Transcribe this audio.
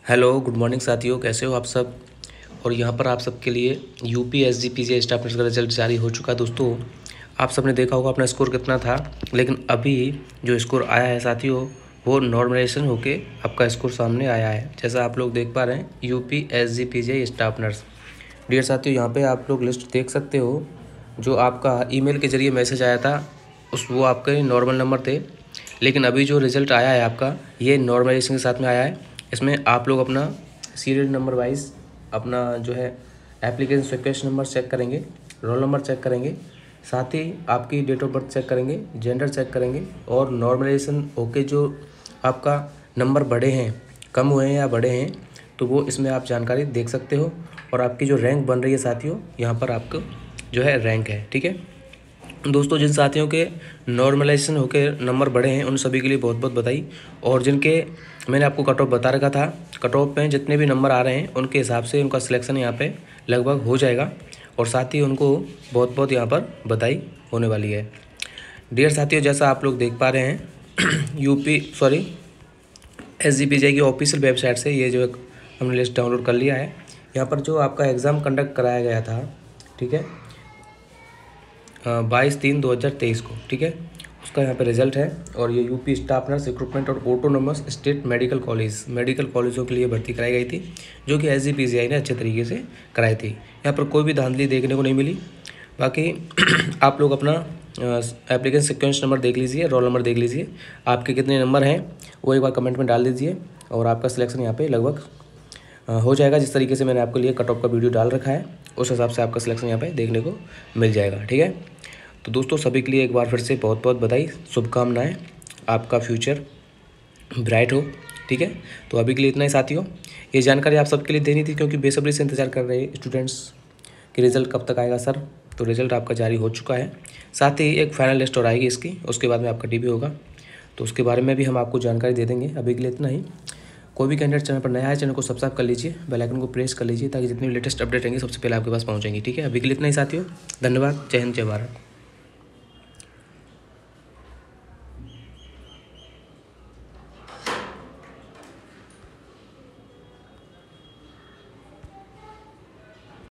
Hello good morning साथियों, कैसे हो आप सब। और यहाँ पर आप सबके लिए यूपी एसजीपीजे स्टाफ नर्स का रिजल्ट जारी हो चुका है। दोस्तों, आप सबने देखा होगा अपना स्कोर कितना था, लेकिन अभी जो स्कोर आया है साथियों वो नॉर्मलाइजेशन होके आपका स्कोर सामने आया है। जैसा आप लोग देख पा रहे हैं, UP SGPJ staff nurse. Dear साथियों, यहाँ पे आप लोग लिस्ट देख सकते हो। जो आपका ईमेल के जरिए मैसेज आया था वो आपके नॉर्मल नंबर थे, लेकिन अभी जो रिज़ल्ट आया है आपका ये नॉर्मलाइजेशन के साथ में आया है। इसमें आप लोग अपना सीरियल नंबर वाइज अपना जो है एप्लीकेशन रिक्वेस्ट नंबर चेक करेंगे, रोल नंबर चेक करेंगे, साथ ही आपकी डेट ऑफ बर्थ चेक करेंगे, जेंडर चेक करेंगे, और नॉर्मलाइजेशन होके जो आपका नंबर बढ़े हैं, कम हुए हैं या बढ़े हैं, तो वो इसमें आप जानकारी देख सकते हो। और आपकी जो रैंक बन रही है साथियों, यहाँ पर आपको जो है रैंक है। ठीक है दोस्तों, जिन साथियों के नॉर्मलाइजेशन होके नंबर बढ़े हैं उन सभी के लिए बहुत बहुत बधाई। और जिनके मैंने आपको कट ऑफ बता रखा था, कट ऑफ में जितने भी नंबर आ रहे हैं उनके हिसाब से उनका सिलेक्शन यहाँ पे लगभग हो जाएगा। और साथ ही उनको बहुत बहुत यहाँ पर बधाई होने वाली है। डियर साथियों, जैसा आप लोग देख पा रहे हैं एसजीपीजे की ऑफिशियल वेबसाइट से ये जो हमने लिस्ट डाउनलोड कर लिया है। यहाँ पर जो आपका एग्ज़ाम कंडक्ट कराया गया था, ठीक है, 22/3/2023 को, ठीक है, उसका यहाँ पे रिजल्ट है। और ये यूपी स्टाफ नर्स रिक्रूटमेंट और ऑटोनोमस स्टेट मेडिकल कॉलेजों के लिए भर्ती कराई गई थी, जो कि एसजीपीसीआई ने अच्छे तरीके से कराई थी। यहाँ पर कोई भी धांधली देखने को नहीं मिली। बाकी आप लोग अपना एप्लीकेशन सीक्वेंस नंबर देख लीजिए, रोल नंबर देख लीजिए, आपके कितने नंबर हैं वो एक बार कमेंट में डाल दीजिए, और आपका सिलेक्शन यहाँ पे लगभग हो जाएगा। जिस तरीके से मैंने आपके लिए कट ऑफ का वीडियो डाल रखा है उस हिसाब से आपका सिलेक्शन यहाँ पे देखने को मिल जाएगा। ठीक है, तो दोस्तों सभी के लिए एक बार फिर से बहुत बहुत बधाई, शुभकामनाएं, आपका फ्यूचर ब्राइट हो। ठीक है, तो अभी के लिए इतना ही साथियों। ये जानकारी आप सबके लिए देनी थी, क्योंकि बेसब्री से इंतजार कर रहे स्टूडेंट्स कि रिज़ल्ट कब तक आएगा सर। तो रिज़ल्ट आपका जारी हो चुका है, साथ ही एक फाइनल लिस्ट और आएगी इसकी, उसके बाद में आपका डीबी होगा, तो उसके बारे में भी हम आपको जानकारी दे देंगे। अभी के लिए इतना ही। कोई भी कैंडिडेट चैनल पर नया है, चैनल को सब्सक्राइब कर लीजिए, बेल आइकन को प्रेस कर लीजिए, ताकि जितनी भी लेटेस्ट अपडेट रहेंगी सबसे पहले आपके पास पहुंचेंगी। ठीक है, अभी के लिए इतना ही साथियों, धन्यवाद, जय हिंद, जय भारत।